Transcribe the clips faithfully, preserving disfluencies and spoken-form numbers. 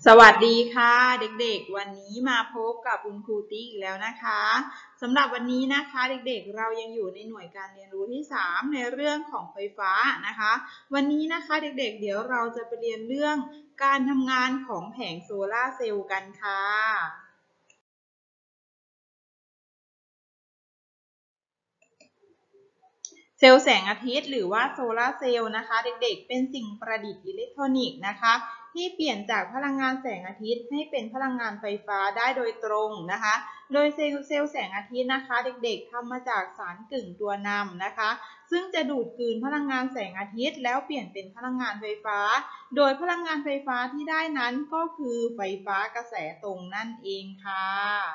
สวัสดีค่ะเด็กๆวันนี้มาพบกับคุณครูติ๊กอีกแล้วนะคะสำหรับวันนี้นะคะเด็กๆเรายังอยู่ในหน่วยการเรียนรู้ที่สามในเรื่องของไฟฟ้านะคะวันนี้นะคะเด็กๆเดี๋ยวเราจะไปเรียนเรื่องการทำงานของแผงโซลาร์เซลล์กันค่ะเซลล์แสงอาทิตย์หรือว่าโซลาร์เซลล์นะคะเด็กๆเป็นสิ่งประดิษฐ์อิเล็กทรอนิกส์นะคะที่เปลี่ยนจากพลังงานแสงอาทิตย์ให้เป็นพลังงานไฟฟ้าได้โดยตรงนะคะโดยเซลล์เซลล์แสงอาทิตย์นะคะเด็กๆทำมาจากสารกึ่งตัวนำนะคะซึ่งจะดูดกลืนพลังงานแสงอาทิตย์แล้วเปลี่ยนเป็นพลังงานไฟฟ้าโดยพลังงานไฟฟ้าที่ได้นั้นก็คือไฟฟ้ากระแสตรงนั่นเองค่ะ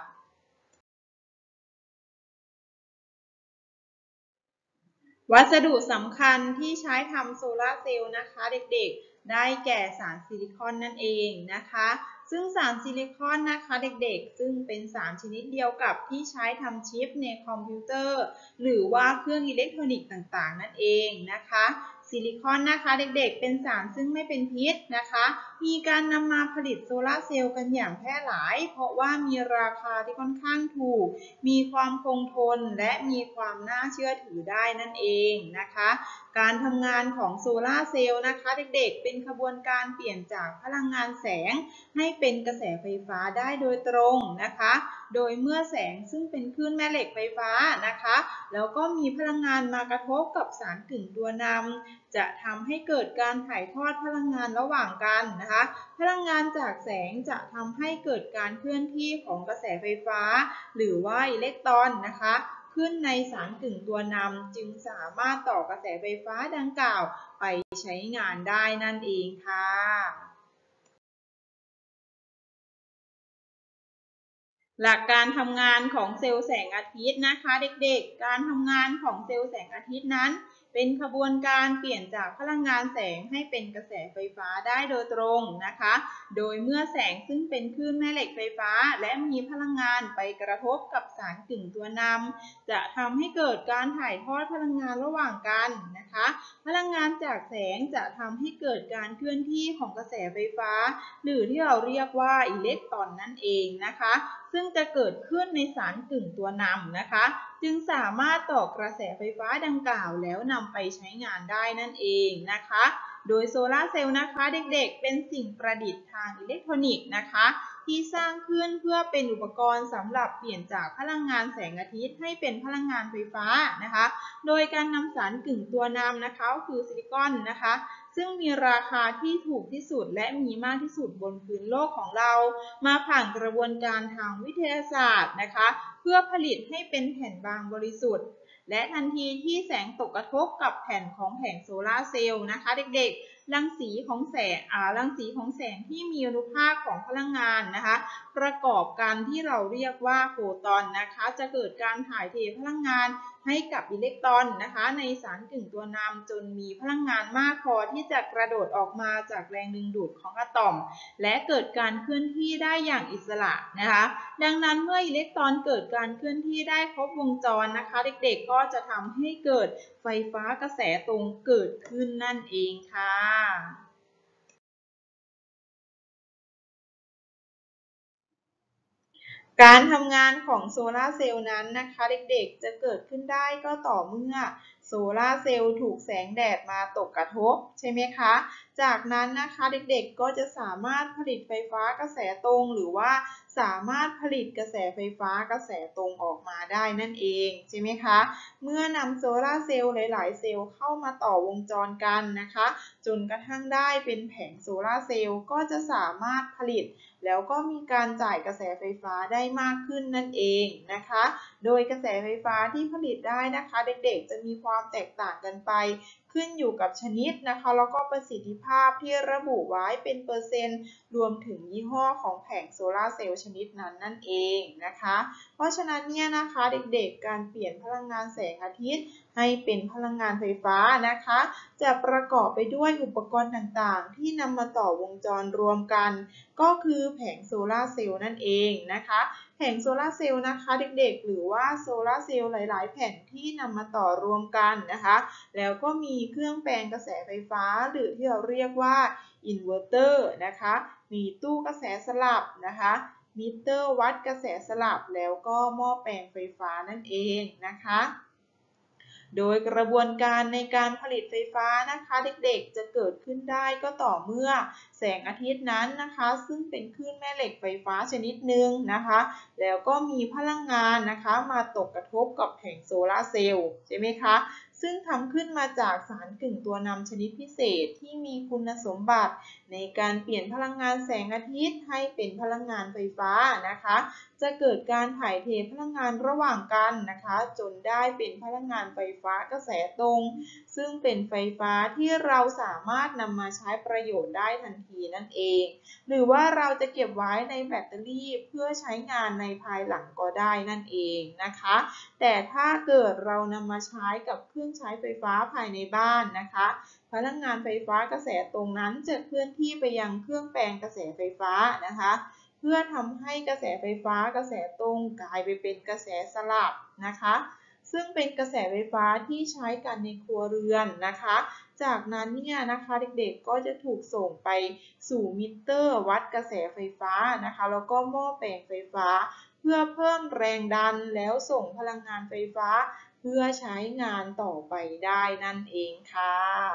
วัสดุสำคัญที่ใช้ทำโซลาร์เซลล์นะคะเด็กๆได้แก่สารซิลิคอนนั่นเองนะคะซึ่งสารซิลิคอนนะคะเด็กๆซึ่งเป็นสารชนิดเดียวกับที่ใช้ทำชิปในคอมพิวเตอร์หรือว่าเครื่องอิเล็กทรอนิกส์ต่างๆนั่นเองนะคะซิลิคอนนะคะเด็กๆเป็นสารซึ่งไม่เป็นพิษนะคะมีการนำมาผลิตโซลาร์เซลล์กันอย่างแพร่หลายเพราะว่ามีราคาที่ค่อนข้างถูกมีความคงทนและมีความน่าเชื่อถือได้นั่นเองนะคะการทำงานของโซลาร์เซลล์นะคะเด็กๆเป็นขบวนการเปลี่ยนจากพลังงานแสงให้เป็นกระแสไฟฟ้าได้โดยตรงนะคะโดยเมื่อแสงซึ่งเป็นคลื่นแม่เหล็กไฟฟ้านะคะแล้วก็มีพลังงานมากระทบกับสารกึ่งตัวนำจะทำให้เกิดการถ่ายทอดพลังงานระหว่างกันนะคะพลังงานจากแสงจะทำให้เกิดการเคลื่อนที่ของกระแสไฟฟ้าหรือว่าอิเล็กตรอนนะคะขึ้นในสารกึ่งตัวนำจึงสามารถต่อกระแสไฟฟ้าดังกล่าวไปใช้งานได้นั่นเองค่ะ หลักการทำงานของเซลล์แสงอาทิตย์นะคะเด็กๆ การทำงานของเซลล์แสงอาทิตย์นั้นเป็นขบวนการเปลี่ยนจากพลังงานแสงให้เป็นกระแสไฟฟ้าได้โดยตรงนะคะโดยเมื่อแสงซึ่งเป็นคลื่นแม่เหล็กไฟฟ้าและมีพลังงานไปกระทบกับสารกึ่งตัวนำจะทำให้เกิดการถ่ายทอดพลังงานระหว่างกันนะคะพลังงานจากแสงจะทำให้เกิดการเคลื่อนที่ของกระแสไฟฟ้าหรือที่เราเรียกว่าอิเล็กตรอนนั่นเองนะคะซึ่งจะเกิดขึ้นในสารกึ่งตัวนำนะคะจึงสามารถต่อกระแสไฟฟ้าดังกล่าวแล้วนำไปใช้งานได้นั่นเองนะคะโดยโซลาร์เซลล์นะคะเด็กๆเป็นสิ่งประดิษฐ์ทางอิเล็กทรอนิกส์นะคะที่สร้างขึ้นเพื่อเป็นอุปกรณ์สำหรับเปลี่ยนจากพลังงานแสงอาทิตย์ให้เป็นพลังงานไฟฟ้านะคะโดยการนำสารกึ่งตัวนำนะคะก็คือซิลิคอนนะคะซึ่งมีราคาที่ถูกที่สุดและมีมากที่สุดบนพื้นโลกของเรามาผ่านกระบวนการทางวิทยาศาสตร์นะคะเพื่อผลิตให้เป็นแผ่นบางบริสุทธิ์และทันทีที่แสงตกกระทบกับแผ่นของแผงโซลาร์เซลล์นะคะเด็กๆรังสีของแสงอ่ารังสีของแสงที่มีอนุภาคของพลังงานนะคะประกอบกันที่เราเรียกว่าโฟตอนนะคะจะเกิดการถ่ายเทพลังงานให้กับอิเล็กตรอนนะคะในสารกึ่งตัวนำจนมีพลังงานมากพอที่จะกระโดดออกมาจากแรงดึงดูดของอะตอมและเกิดการเคลื่อนที่ได้อย่างอิสระนะคะดังนั้นเมื่ออิเล็กตรอนเกิดการเคลื่อนที่ได้ครบวงจรนะคะเด็กๆก็จะทำให้เกิดไฟฟ้ากระแสตรงเกิดขึ้นนั่นเองค่ะการทำงานของโซลาร์เซลล์นั้นนะคะเด็กๆจะเกิดขึ้นได้ก็ต่อเมื่อโซลาร์เซลล์ถูกแสงแดดมาตกกระทบใช่ไหมคะจากนั้นนะคะเด็กๆก็จะสามารถผลิตไฟฟ้ากระแสตรงหรือว่าสามารถผลิตกระแสไฟฟ้ากระแสตรงออกมาได้นั่นเองใช่ไหมคะเมื่อนำโซลาร์เซลล์หลายๆเซลล์เข้ามาต่อวงจรกันนะคะจนกระทั่งได้เป็นแผงโซลาร์เซลล์ก็จะสามารถผลิตแล้วก็มีการจ่ายกระแสไฟฟ้าได้มากขึ้นนั่นเองนะคะโดยกระแสไฟฟ้าที่ผลิตได้นะคะเด็กๆจะมีความแตกต่างกันไปขึ้นอยู่กับชนิดนะคะแล้วก็ประสิทธิภาพที่ระบุไว้เป็นเปอร์เซ็นต์รวมถึงยี่ห้อของแผงโซลาร์เซลล์ชนิดนั้นนั่นเองนะคะเพราะฉะนั้นเนี่ยนะคะเด็กๆการเปลี่ยนพลังงานแสงอาทิตย์ให้เป็นพลังงานไฟฟ้านะคะจะประกอบไปด้วยอุปกรณ์ต่างๆที่นำมาต่อวงจรรวมกันก็คือแผงโซลาร์เซลล์นั่นเองนะคะแผงโซลาร์เซลล์นะคะเด็กๆหรือว่าโซลาร์เซลล์หลายๆแผ่นที่นำมาต่อรวมกันนะคะแล้วก็มีเครื่องแปลงกระแสไฟฟ้าหรือที่เราเรียกว่าอินเวอร์เตอร์นะคะมีตู้กระแสสลับนะคะมิเตอร์วัดกระแสสลับแล้วก็หม้อแปลงไฟฟ้านั่นเองนะคะโดยกระบวนการในการผลิตไฟฟ้านะคะเด็กๆจะเกิดขึ้นได้ก็ต่อเมื่อแสงอาทิตย์นั้นนะคะซึ่งเป็นคลื่นแม่เหล็กไฟฟ้าชนิดหนึ่งนะคะแล้วก็มีพลังงานนะคะมาตกกระทบกับแผงโซลาร์เซลล์ใช่ไหมคะซึ่งทำขึ้นมาจากสารกึ่งตัวนำชนิดพิเศษที่มีคุณสมบัติในการเปลี่ยนพลังงานแสงอาทิตย์ให้เป็นพลังงานไฟฟ้านะคะจะเกิดการถ่ายเทพลังงานระหว่างกันนะคะจนได้เป็นพลังงานไฟฟ้ากระแสตรงซึ่งเป็นไฟฟ้าที่เราสามารถนำมาใช้ประโยชน์ได้ทันทีนั่นเองหรือว่าเราจะเก็บไว้ในแบตเตอรี่เพื่อใช้งานในภายหลังก็ได้นั่นเองนะคะแต่ถ้าเกิดเรานำมาใช้กับเครื่องใช้ไฟฟ้าภายในบ้านนะคะพลังงานไฟฟ้ากระแสตรงนั้นจะเคลื่อนที่ไปยังเครื่องแปลงกระแสไฟฟ้านะคะเพื่อทำให้กระแสไฟฟ้ากระแสตรงกลายไปเป็นกระแสสลับนะคะซึ่งเป็นกระแสไฟฟ้าที่ใช้กันในครัวเรือนนะคะจากนั้นเนี่ยนะคะเด็กๆก็จะถูกส่งไปสู่มิเตอร์วัดกระแสไฟฟ้านะคะแล้วก็หม้อแปลงไฟฟ้าเพื่อเพิ่มแรงดันแล้วส่งพลังงานไฟฟ้าเพื่อใช้งานต่อไปได้นั่นเองค่ะ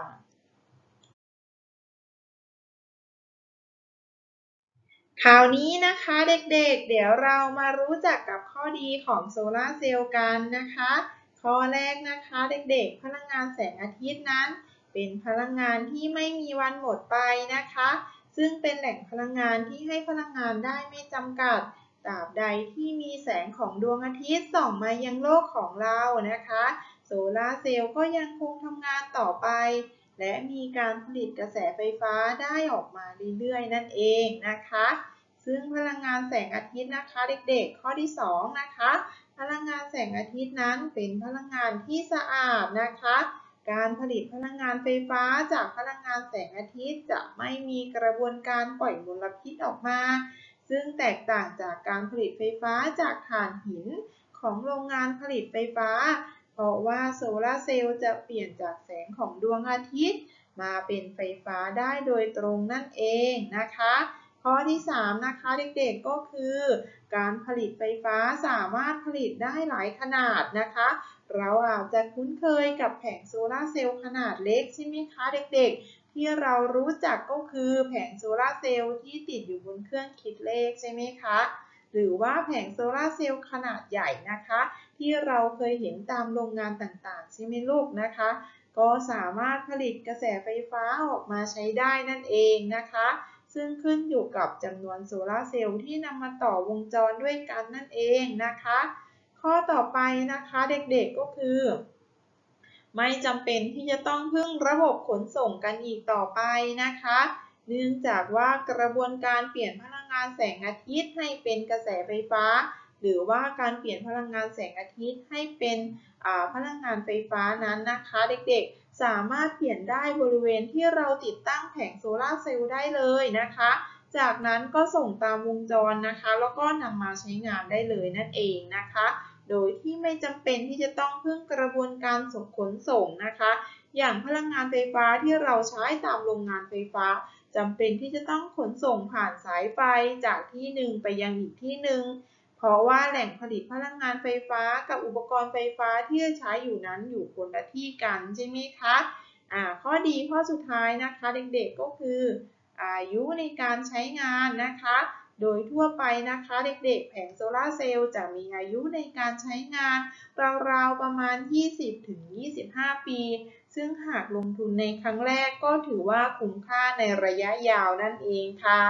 คราวนี้นะคะเด็กๆเดี๋ยวเรามารู้จักกับข้อดีของโซลาร์เซลล์กันนะคะข้อแรกนะคะเด็กๆพลังงานแสงอาทิตย์นั้นเป็นพลังงานที่ไม่มีวันหมดไปนะคะซึ่งเป็นแหล่งพลังงานที่ให้พลังงานได้ไม่จำกัดตราบใดที่มีแสงของดวงอาทิตย์ส่องมายังโลกของเรานะคะโซลาร์เซลล์ก็ยังคงทำงานต่อไปและมีการผลิตกระแสไฟฟ้าได้ออกมาเรื่อยๆนั่นเองนะคะซึ่งพลังงานแสงอาทิตย์นะคะเด็กๆข้อที่สองนะคะพลังงานแสงอาทิตย์นั้นเป็นพลังงานที่สะอาดนะคะการผลิตพลังงานไฟฟ้าจากพลังงานแสงอาทิตย์จะไม่มีกระบวนการปล่อยมลพิษออกมาซึ่งแตกต่างจากการผลิตไฟฟ้าจากถ่านหินของโรงงานผลิตไฟฟ้าเพราะว่าโซลาร์เซลล์จะเปลี่ยนจากแสงของดวงอาทิตย์มาเป็นไฟฟ้าได้โดยตรงนั่นเองนะคะข้อที่สามนะคะเด็กๆก็คือการผลิตไฟฟ้าสามารถผลิตได้หลายขนาดนะคะเราอาจจะคุ้นเคยกับแผงโซลาร์เซลล์ขนาดเล็กใช่ไหมคะเด็กๆที่เรารู้จักก็คือแผงโซลาร์เซลล์ที่ติดอยู่บนเครื่องคิดเลขใช่ไหมคะหรือว่าแผงโซลาร์เซลล์ขนาดใหญ่นะคะที่เราเคยเห็นตามโรงงานต่างๆใช่ไหมลูกนะคะก็สามารถผลิตกระแสไฟฟ้าออกมาใช้ได้นั่นเองนะคะซึ่งขึ้นอยู่กับจำนวนโซลาร์เซลล์ที่นำมาต่อวงจรด้วยกันนั่นเองนะคะข้อต่อไปนะคะเด็กๆก็คือไม่จำเป็นที่จะต้องพึ่งระบบขนส่งกันอีกต่อไปนะคะเนื่องจากว่ากระบวนการเปลี่ยนพลังงานแสงอาทิตย์ให้เป็นกระแสไฟฟ้าหรือว่าการเปลี่ยนพลังงานแสงอาทิตย์ให้เป็นพลังงานไฟฟ้านั้นนะคะเด็กๆสามารถเปลี่ยนได้บริเวณที่เราติดตั้งแผงโซลาร์เซลล์ได้เลยนะคะจากนั้นก็ส่งตามวงจรนะคะแล้วก็นำมาใช้งานได้เลยนั่นเองนะคะโดยที่ไม่จำเป็นที่จะต้องพึ่งกระบวนการส่งขนส่งนะคะอย่างพลังงานไฟฟ้าที่เราใช้ตามโรงงานไฟฟ้าจำเป็นที่จะต้องขนส่งผ่านสายไฟจากที่หนึ่งไปยังอีกที่หนึ่งเพราะว่าแหล่งผลิตพลังงานไฟฟ้ากับอุปกรณ์ไฟฟ้าที่จะใช้อยู่นั้นอยู่คนละที่กันใช่ไหมคะอ่าข้อดีข้อสุดท้ายนะคะเด็กๆก็คืออายุในการใช้งานนะคะโดยทั่วไปนะคะเด็กๆแผงโซลาร์เซลล์จะมีอายุในการใช้งานราวๆประมาณ ยี่สิบถึงยี่สิบห้า ปีซึ่งหากลงทุนในครั้งแรกก็ถือว่าคุ้มค่าในระยะยาวนั่นเองค่ะ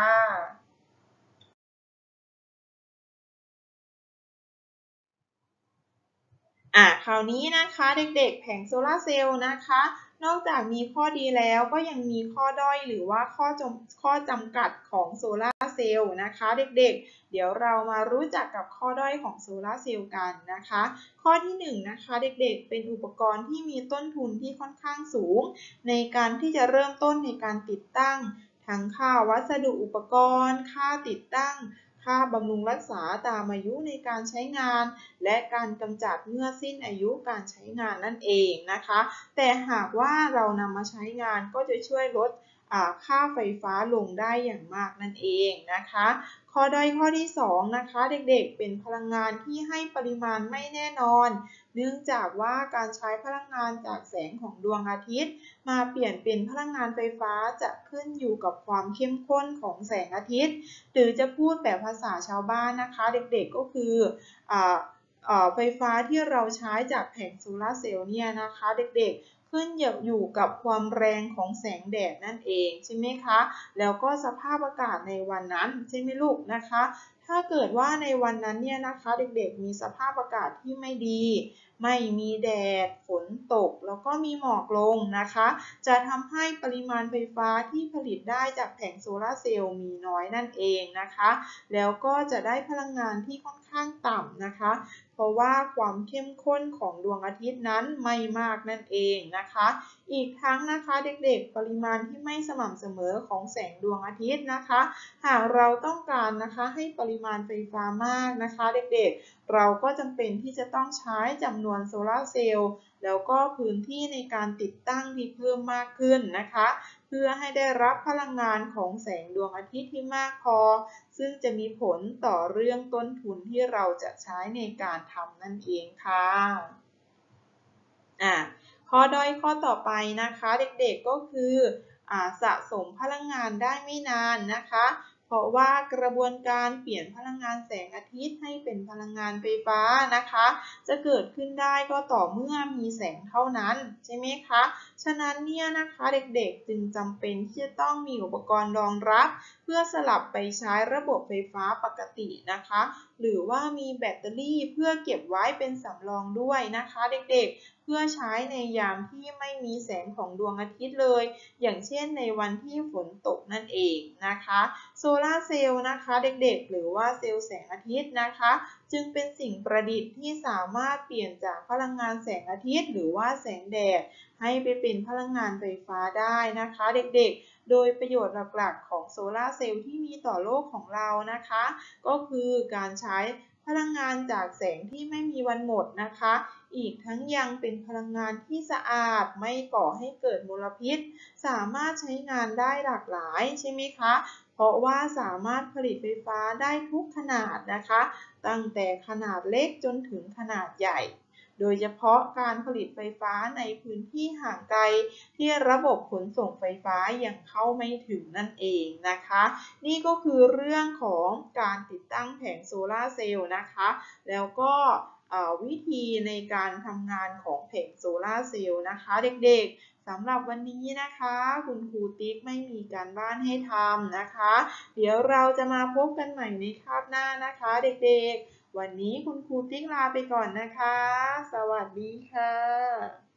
อ่ะคราวนี้นะคะเด็กๆแผงโซลาร์เซลล์นะคะนอกจากมีข้อดีแล้วก็ยังมีข้อด้อยหรือว่าข้อจำข้อจำกัดของโซลาร์เซลล์นะคะเด็กๆเดี๋ยวเรามารู้จักกับข้อด้อยของโซลาร์เซลล์กันนะคะข้อที่หนึ่งนะคะเด็กๆเป็นอุปกรณ์ที่มีต้นทุนที่ค่อนข้างสูงในการที่จะเริ่มต้นในการติดตั้งทั้งค่าวัสดุอุปกรณ์ค่าติดตั้งค่าบำรุงรักษาตามอายุในการใช้งานและการกำจัดเมื่อสิ้นอายุการใช้งานนั่นเองนะคะแต่หากว่าเรานำมาใช้งานก็จะช่วยลดค่าไฟฟ้าลงได้อย่างมากนั่นเองนะคะข้อด้อยข้อที่สองนะคะเด็กๆเป็นพลังงานที่ให้ปริมาณไม่แน่นอนเนื่องจากว่าการใช้พลังงานจากแสงของดวงอาทิตย์มาเปลี่ยนเป็นพลังงานไฟฟ้าจะขึ้นอยู่กับความเข้มข้นของแสงอาทิตย์หรือจะพูดแบบภาษาชาวบ้านนะคะเด็กๆก็คืออ่าไฟฟ้าที่เราใช้จากแผงโซลาร์เซลล์เนี่ยนะคะเด็กๆขึ้นอยู่กับความแรงของแสงแดดนั่นเองใช่ไหมคะแล้วก็สภาพอากาศในวันนั้นใช่ไหมลูกนะคะถ้าเกิดว่าในวันนั้นเนี่ยนะคะเด็กๆมีสภาพอากาศที่ไม่ดีไม่มีแดดฝนตกแล้วก็มีหมอกลงนะคะจะทำให้ปริมาณไฟฟ้าที่ผลิตได้จากแผงโซลาร์เซลล์มีน้อยนั่นเองนะคะแล้วก็จะได้พลังงานที่ค่อนข้างต่ำนะคะเพราะว่าความเข้มข้นของดวงอาทิตย์นั้นไม่มากนั่นเองนะคะอีกทั้งนะคะเด็กๆปริมาณที่ไม่สม่ำเสมอของแสงดวงอาทิตย์นะคะหากเราต้องการนะคะให้ปริมาณไฟฟ้ามากนะคะเด็กๆเราก็จำเป็นที่จะต้องใช้จำนวนโซลาร์เซลล์แล้วก็พื้นที่ในการติดตั้งที่เพิ่มมากขึ้นนะคะเพื่อให้ได้รับพลังงานของแสงดวงอาทิตย์ที่มากพอซึ่งจะมีผลต่อเรื่องต้นทุนที่เราจะใช้ในการทำนั่นเองค่ะอ่ะข้อด้อยข้อต่อไปนะคะเด็กๆก็คืออ่าสะสมพลังงานได้ไม่นานนะคะเพราะว่ากระบวนการเปลี่ยนพลังงานแสงอาทิตย์ให้เป็นพลังงานไฟฟ้านะคะจะเกิดขึ้นได้ก็ต่อเมื่อมีแสงเท่านั้นใช่ไหมคะฉะนั้นเนี่ยนะคะเด็กๆจึงจำเป็นที่จะต้องมีอุปกรณ์รองรับเพื่อสลับไปใช้ระบบไฟฟ้าปกตินะคะหรือว่ามีแบตเตอรี่เพื่อเก็บไว้เป็นสำรองด้วยนะคะเด็กๆเพื่อใช้ในยามที่ไม่มีแสงของดวงอาทิตย์เลยอย่างเช่นในวันที่ฝนตกนั่นเองนะคะโซลาร์เซลล์นะคะเด็กๆหรือว่าเซลล์แสงอาทิตย์นะคะจึงเป็นสิ่งประดิษฐ์ที่สามารถเปลี่ยนจากพลังงานแสงอาทิตย์หรือว่าแสงแดดให้ไปเป็นพลังงานไฟฟ้าได้นะคะเด็กๆโดยประโยชน์หลักๆของโซลาร์เซลล์ที่มีต่อโลกของเรานะคะก็คือการใช้พลังงานจากแสงที่ไม่มีวันหมดนะคะอีกทั้งยังเป็นพลังงานที่สะอาดไม่ก่อให้เกิดมลพิษสามารถใช้งานได้หลากหลายใช่ไหมคะเพราะว่าสามารถผลิตไฟฟ้าได้ทุกขนาดนะคะตั้งแต่ขนาดเล็กจนถึงขนาดใหญ่โดยเฉพาะการผลิตไฟฟ้าในพื้นที่ห่างไกลที่ระบบขนส่งไฟฟ้ายังเข้าไม่ถึงนั่นเองนะคะนี่ก็คือเรื่องของการติดตั้งแผงโซลาร์เซลล์นะคะแล้วก็วิธีในการทำงานของแผงโซลาร์เซลล์นะคะเด็กๆสำหรับวันนี้นะคะคุณครูติ๊กไม่มีการบ้านให้ทำนะคะเดี๋ยวเราจะมาพบกันใหม่ในคาบหน้านะคะเด็กๆวันนี้คุณครูติ๊กลาไปก่อนนะคะสวัสดีค่ะ